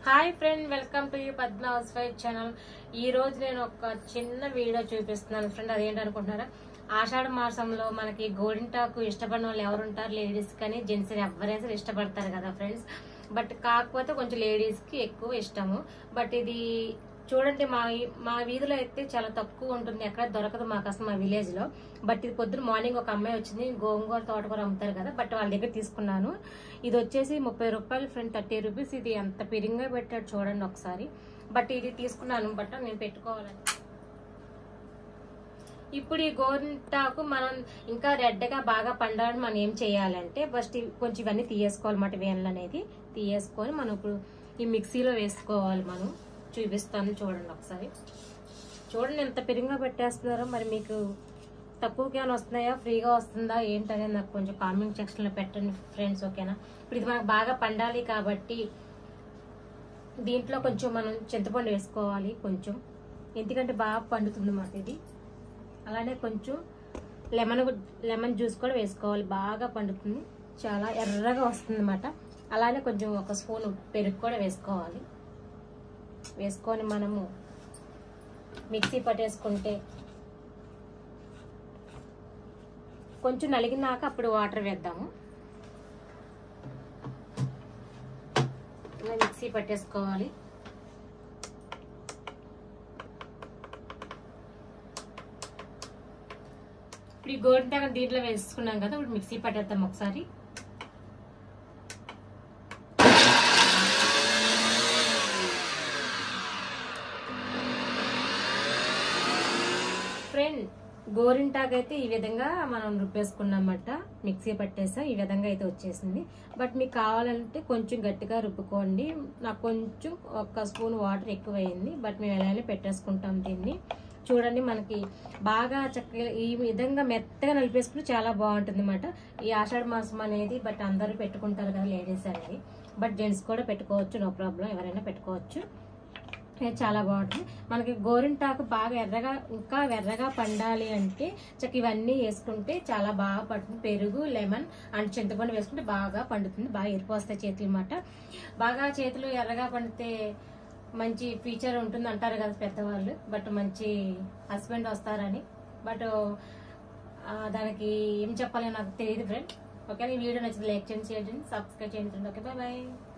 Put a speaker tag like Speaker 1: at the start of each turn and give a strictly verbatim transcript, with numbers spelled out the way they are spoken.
Speaker 1: Hi friend, welcome to you Padma housewife channel. ఈ రోజు నేను ఒక చిన్న వీడియో చూపిస్తున్నాను ఫ్రెండ్. అదేంటి అనుకుంటున్నారా? ఆషాఢ మాసంలో మనకి గోరింటాకు ఇష్టపడిన వాళ్ళు ఎవరు ఉంటారు? లేడీస్ కానీ జెంట్స్ ఎవరైనా ఇష్టపడతారు కదా ఫ్రెండ్స్. బట్ కాకపోతే కొంచెం లేడీస్ కి ఎక్కువ ఇష్టము. బట్ ఇది చూడండి, మా మా వీధిలో అయితే చాలా తక్కువ ఉంటుంది, ఎక్కడ దొరకదు మాకు అసలు మా విలేజ్ లో. బట్ ఇది పొద్దున మార్నింగ్ ఒక అమ్మాయి వచ్చింది, గోంగూర తోటకూర అమ్ముతారు కదా, బట్ వాళ్ళ దగ్గర తీసుకున్నాను. ఇది వచ్చేసి ముప్పై రూపాయలు ఫ్రెండ్, థర్టీ రూపీస్. ఇది ఎంత పిరింగా పెట్టాడు చూడండి ఒకసారి. బట్ ఇది తీసుకున్నాను, బట్ నేను పెట్టుకోవాలని. ఇప్పుడు ఈ గోరింటాకు మనం ఇంకా రెడ్ గా బాగా పండాలని మనం ఏం చేయాలంటే ఫస్ట్ కొంచెం ఇవన్నీ తీయేసుకోవాలన్నమాట. వేన్లు అనేది తీయేసుకొని మనం ఇప్పుడు ఈ మిక్సీలో వేసుకోవాలి. మనం చూపిస్తాను చూడండి ఒకసారి. చూడండి ఎంత పిరింగా పెట్టేస్తున్నారో. మరి మీకు తక్కువకి ఏమైనా వస్తున్నాయా, ఫ్రీగా వస్తుందా ఏంటనేది నాకు కొంచెం కామెంట్ సెక్షన్ లో పెట్టండి ఫ్రెండ్స్, ఓకేనా? ఇప్పుడు ఇది మనకు బాగా పండాలి కాబట్టి దీంట్లో కొంచెం మనం చింతపండు వేసుకోవాలి కొంచెం, ఎందుకంటే బాగా పండుతుంది మాట ఇది. అలానే కొంచెం లెమన్ లెమన్ జ్యూస్ కూడా వేసుకోవాలి, బాగా పండుతుంది, చాలా ఎర్రగా వస్తుంది అన్నమాట. అలానే కొంచెం ఒక స్పూన్ పెరుగు కూడా వేసుకోవాలి. వేసుకొని మనము మిక్సీ పట్టేసుకుంటే కొంచెం నలిగినాక అప్పుడు వాటర్ వేద్దాము. మిక్సీ పట్టేసుకోవాలి. ఇప్పుడు ఈ గోరింటాకు దీంట్లో వేసుకున్నాం కదా, ఇప్పుడు మిక్సీ పట్టేద్దాం ఒకసారి. ఫ్రెండ్, గోరింటాకు అయితే ఈ విధంగా మనం రుబ్బేసుకున్నామట, మిక్సీ పట్టేసాం. ఈ విధంగా అయితే వచ్చేసింది. బట్ మీకు కావాలంటే కొంచెం గట్టిగా రుబ్బుకోండి. నాకు కొంచెం ఒక స్పూన్ వాటర్ ఎక్కువ అయింది, బట్ మేము ఎలా పెట్టేసుకుంటాం దీన్ని. చూడండి, మనకి బాగా చక్కగా ఈ విధంగా మెత్తగా నలిపేసుకుంటే చాలా బాగుంటుంది అన్నమాట ఈ ఆషాఢ మాసం అనేది. బట్ అందరూ పెట్టుకుంటారు కదా లేడీస్ అనేది, బట్ జెంట్స్ కూడా పెట్టుకోవచ్చు, నో ప్రాబ్లం, ఎవరైనా పెట్టుకోవచ్చు. చాలా బాగుంటుంది. మనకి గోరింటాకు బాగా ఎర్రగా ఇంకా ఎర్రగా పండాలి అంటే చక్క ఇవన్నీ వేసుకుంటే చాలా బాగా పడుతుంది. పెరుగు, లెమన్ అండ్ చింతపండు వేసుకుంటే బాగా పండుతుంది, బాగా ఎరిపోస్తాయి చేతులు అన్నమాట. బాగా చేతులు ఎర్రగా పండితే మంచి ఫీచర్ ఉంటుంది అంటారు కదా పెద్దవాళ్ళు. బట్ మంచి హస్బెండ్ వస్తారని. బట్ దానికి ఏం చెప్పాలో నాకు తెలియదు ఫ్రెండ్. ఓకే, ఈ వీడియో నచ్చితే లైక్ చేయండి, షేర్ చేయండి, సబ్స్క్రైబ్ చేయండి. Okay, bye bye.